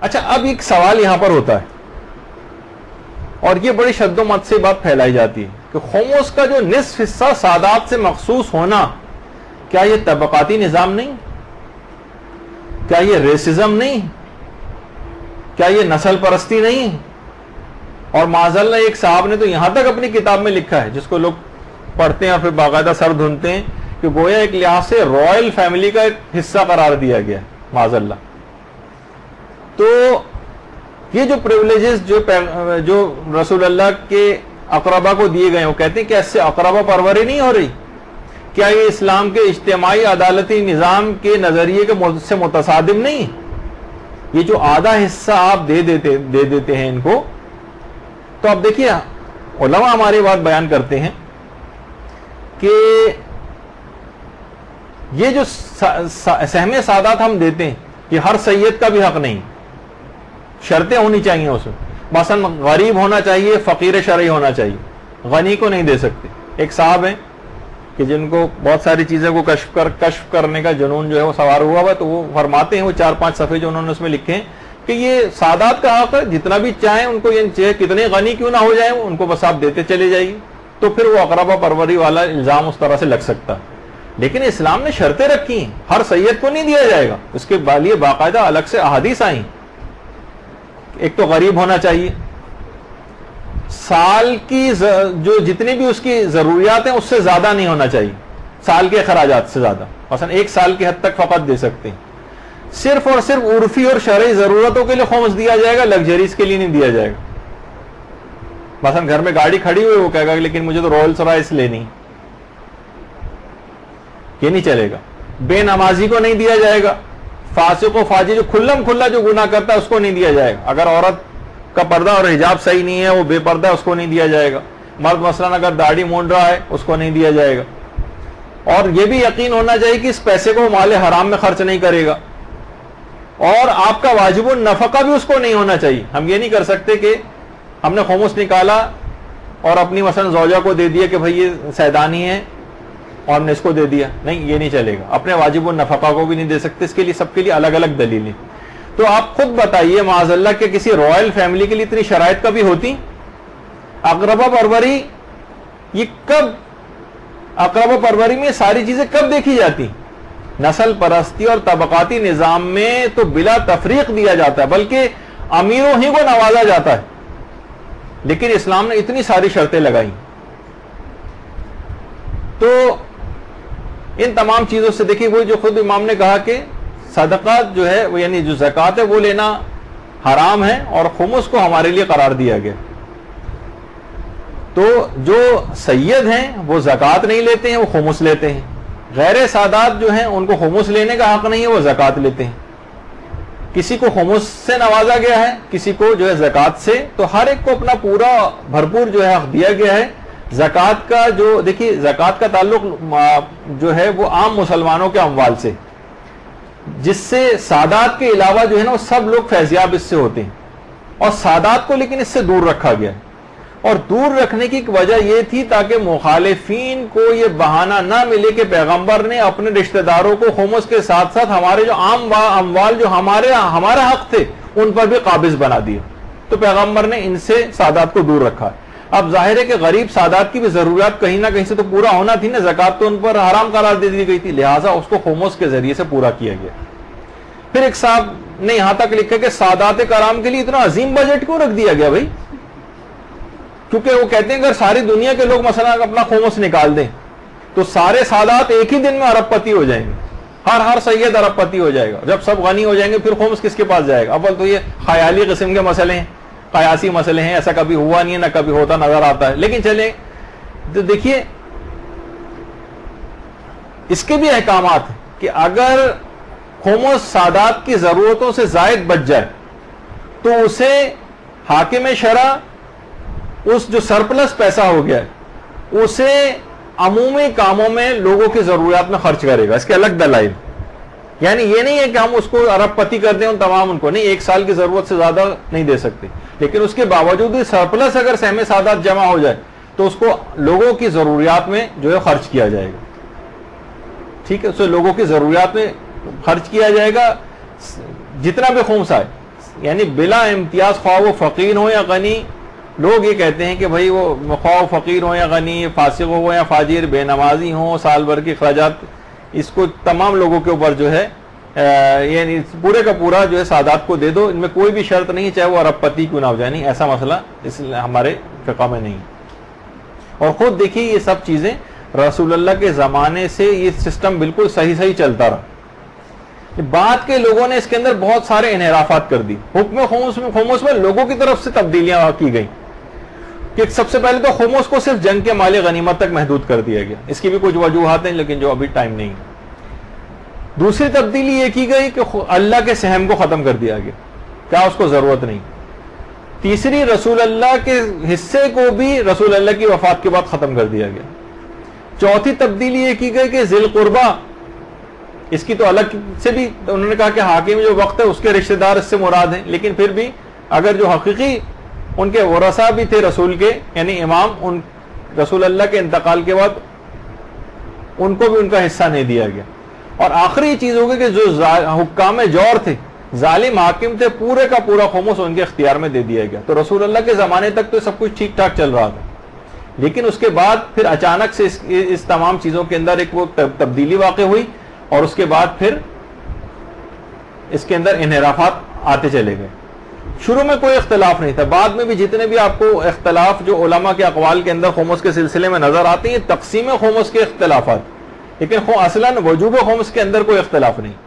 اچھا اب ایک سوال یہاں پر ہوتا ہے اور یہ بڑی شد و مت سے بات پھیلائی جاتی ہے کہ خمس کا جو نصف حصہ سادات سے مخصوص ہونا، کیا یہ طبقاتی نظام نہیں؟ کیا یہ ریسزم نہیں؟ کیا یہ نسل پرستی نہیں؟ اور معاذاللہ ایک صاحب نے تو یہاں تک اپنی کتاب میں لکھا ہے، جس کو لوگ پڑھتے ہیں اور پھر باقاعدہ سر دھنتے ہیں، کہ گویا ایک لحاظ سے رائل فیملی کا ایک حصہ قرار دیا گیا ہے معاذاللہ۔ تو یہ جو پریولیجز جو رسول اللہ کے اقربا کو دیے گئے ہیں، وہ کہتے ہیں کہ اس سے اقربا پروری نہیں ہو رہی؟ کیا یہ اسلام کے اجتماعی عدالتی نظام کے نظریے کے سے متصادم نہیں؟ یہ جو آدھا حصہ آپ دے دیتے ہیں ان کو، تو اب دیکھیے علماء ہماری بات بیان کرتے ہیں کہ یہ جو سہم سادات ہم دیتے ہیں، یہ ہر سید کا بھی حق نہیں، شرطیں ہونی چاہیے اس میں۔ مثلا غریب ہونا چاہیے، فقیر شرعی ہونا چاہیے، غنی کو نہیں دے سکتے۔ ایک صاحب ہیں کہ جن کو بہت ساری چیزیں کو کشف کرنے کا جنون جو ہے وہ سوار ہوا ہوا، تو وہ فرماتے ہیں، وہ 4-5 صفحے جو انہوں نے اس میں لکھے ہیں، کہ یہ سادات کا حق ہے، جتنا بھی چاہیں ان کو، یہ چاہے کتنے غنی کیوں نہ ہو جائیں ان کو بس آپ دیتے چلے جائیے، تو پھر وہ اقربا پروری والا الزام اس طرح سے لگ سکتا ہے۔ لیکن اسلام نے شرطیں رکھی ہیں، ہر سید کو نہیں دیا جائے گا، اس کے لیے باقاعدہ الگ سے احادیث آئیں۔ ایک تو غریب ہونا چاہیے، سال کی جو جتنی بھی اس کی ضروریات ہیں اس سے زیادہ نہیں ہونا چاہیے، سال کے اخراجات سے زیادہ، مثلا 1 سال کی حد تک فقط دے سکتے ہیں۔ صرف اور صرف عرفی اور شرعی ضرورتوں کے لیے خمس دیا جائے گا، لگژریز کے لیے نہیں دیا جائے گا۔ مثلا گھر میں گاڑی کھڑی ہوئی، وہ کہے گا لیکن مجھے تو رولس رائس لینی، یہ نہیں چلے گا۔ بے نمازی کو نہیں دیا جائے گا، فاسق و فاجر جو کھلم کھلا جو گناہ کرتا ہے اس کو نہیں دیا جائے گا۔ اگر عورت کا پردہ اور حجاب صحیح نہیں ہے، وہ بے پردہ ہے، اس کو نہیں دیا جائے گا۔ مرد مثلا اگر داڑھی مونڈ رہا ہے اس کو نہیں دیا جائے گا۔ اور یہ بھی یقین ہونا چاہیے کہ اس پیسے کو مال حرام میں خرچ نہیں کرے گا، اور آپ کا واجب النفقہ بھی اس کو نہیں ہونا چاہیے۔ ہم یہ نہیں کر سکتے کہ ہم نے خمس نکالا اور اپنی مثلا زوجہ کو دے دیا کہ بھائی یہ سیدانی ہے اور ہم نے اس کو دے دیا، نہیں، یہ نہیں چلے گا۔ اپنے واجب النفقہ کو بھی نہیں دے سکتے، اس کے لیے سب کے لیے الگ الگ دلیلیں۔ تو آپ خود بتائیے معاذ اللہ کہ کسی رائل فیملی کے لیے اتنی شرائط کبھی ہوتی؟ اقربا پروری یہ کب، اقربا پروری میں ساری چیزیں کب دیکھی جاتی؟ نسل پرستی اور طبقاتی نظام میں تو بلا تفریق دیا جاتا ہے، بلکہ امیروں ہی کو نوازا جاتا ہے، لیکن اسلام نے اتنی ساری شرطیں لگائی۔ تو ان تمام چیزوں سے دیکھیے، وہ جو خود امام نے کہا کہ صدقات جو ہے وہ یعنی جو زکوٰۃ ہے وہ لینا حرام ہے، اور خمس کو ہمارے لیے قرار دیا گیا۔ تو جو سید ہیں وہ زکوٰۃ نہیں لیتے ہیں، وہ خمس لیتے ہیں۔ غیر سادات جو ہیں ان کو خمس لینے کا حق نہیں ہے، وہ زکوٰۃ لیتے ہیں۔ کسی کو خمس سے نوازا گیا ہے، کسی کو جو ہے زکوٰۃ سے، تو ہر ایک کو اپنا پورا بھرپور جو ہے حق دیا گیا ہے۔ زکوٰۃ کا جو دیکھیے، زکوٰۃ کا تعلق جو ہے وہ عام مسلمانوں کے اموال سے، جس سے سادات کے علاوہ جو ہے نا وہ سب لوگ فیضیاب اس سے ہوتے ہیں، اور سادات کو لیکن اس سے دور رکھا گیا ہے۔ اور دور رکھنے کی وجہ یہ تھی تاکہ مخالفین کو یہ بہانہ نہ ملے کہ پیغمبر نے اپنے رشتہ داروں کو خمس کے ساتھ ساتھ ہمارے جو عام اموال جو ہمارا حق تھے ان پر بھی قابض بنا دیا، تو پیغمبر نے ان سے سادات کو دور رکھا ہے۔ اب ظاہر ہے کہ غریب سادات کی بھی ضروریات کہیں نہ کہیں سے تو پورا ہونا تھی نا، زکوٰۃ تو ان پر حرام قرار دے دی گئی تھی، لہٰذا اس کو خمس کے ذریعے سے پورا کیا گیا۔ پھر ایک صاحب نے یہاں تک لکھا کہ سادات کرام کے لیے اتنا عظیم بجٹ کیوں رکھ دیا گیا بھائی؟ کیونکہ وہ کہتے ہیں اگر ساری دنیا کے لوگ مثلا اپنا خمس نکال دیں تو سارے سادات ایک ہی دن میں ارب پتی ہو جائیں گے، ہر سید ارب پتی ہو جائے گا۔ جب سب غنی ہو جائیں گے پھر خمس کس کے پاس جائے گا؟ اول تو یہ خیالی قسم کے مسئلے ہیں، قیاسی مسئلے ہیں، ایسا کبھی ہوا نہیں ہے، نہ کبھی ہوتا نظر آتا ہے۔ لیکن چلیں تو دیکھیے اس کے بھی احکامات ہیں کہ اگر خمس سادات کی ضرورتوں سے زائد بچ جائے تو اسے حاکم شرع اس جو سرپلس پیسہ ہو گیا ہے اسے عمومی کاموں میں لوگوں کی ضروریات میں خرچ کرے گا۔ اس کے الگ دلائل، یعنی یہ نہیں ہے کہ ہم اس کو ارب پتی کر دیں ان تمام ان کو، نہیں، 1 سال کی ضرورت سے زیادہ نہیں دے سکتے، لیکن اس کے باوجود سرپلس اگر سہم سادات جمع ہو جائے تو اس کو لوگوں کی ضروریات میں جو ہے خرچ کیا جائے گا۔ ٹھیک ہے، اسے لوگوں کی ضروریات میں خرچ کیا جائے گا، جتنا بھی خمس آئے یعنی بلا امتیاز، خواہ وہ فقیر ہو یا غنی. لوگ یہ کہتے ہیں کہ بھائی وہ خواہ فقیر ہو یا غنی، فاسق ہو یا فاجر، بے نمازی ہو، سال بھر کی اخراجات، اس کو تمام لوگوں کے اوپر جو ہے یعنی پورے کا پورا جو ہے سادات کو دے دو، ان میں کوئی بھی شرط نہیں چاہے وہ ارب پتی کیوں نہ ہو جائے. نہیں، ایسا مسئلہ اس ہمارے فقہ میں نہیں. اور خود دیکھیے یہ سب چیزیں رسول اللہ کے زمانے سے یہ سسٹم بالکل صحیح چلتا رہا. بعد کے لوگوں نے اس کے اندر بہت سارے انحرافات کر دی. حکم خمس میں لوگوں کی طرف سے تبدیلیاں کی گئی کہ سب سے پہلے تو خمس کو صرف جنگ کے مال غنیمت تک محدود کر دیا گیا. اس کی بھی کچھ وجوہات ہیں لیکن جو ابھی ٹائم نہیں. دوسری تبدیلی یہ کی گئی کہ اللہ کے سہم کو ختم کر دیا گیا، کیا اس کو ضرورت نہیں. تیسری، رسول اللہ کے حصے کو بھی رسول اللہ کی وفات کے بعد ختم کر دیا گیا. چوتھی تبدیلی یہ کی گئی کہ ذی القربہ، اس کی تو الگ سے بھی انہوں نے کہا کہ حاکم جو وقت ہے اس کے رشتہ دار اس سے مراد ہیں، لیکن پھر بھی اگر جو حقیقی ان کے ورثہ بھی تھے رسول کے، یعنی امام، ان رسول اللہ کے انتقال کے بعد ان کو بھی ان کا حصہ نہیں دیا گیا. اور آخری چیز ہوگی کہ جو حکام جور تھے، ظالم حاکم تھے، پورے کا پورا خمس ان کے اختیار میں دے دیا گیا. تو رسول اللہ کے زمانے تک تو سب کچھ ٹھیک ٹھاک چل رہا تھا، لیکن اس کے بعد پھر اچانک سے اس تمام چیزوں کے اندر ایک وہ تبدیلی واقع ہوئی، اور اس کے بعد پھر اس کے اندر انحرافات آتے چلے گئے. شروع میں کوئی اختلاف نہیں تھا، بعد میں بھی جتنے بھی آپ کو اختلاف جو علماء کے اقوال کے اندر خمس کے سلسلے میں نظر آتے ہیں، تقسیم خمس کے اختلافات، لیکن اصلاً وجوب خمس کے اندر کوئی اختلاف نہیں.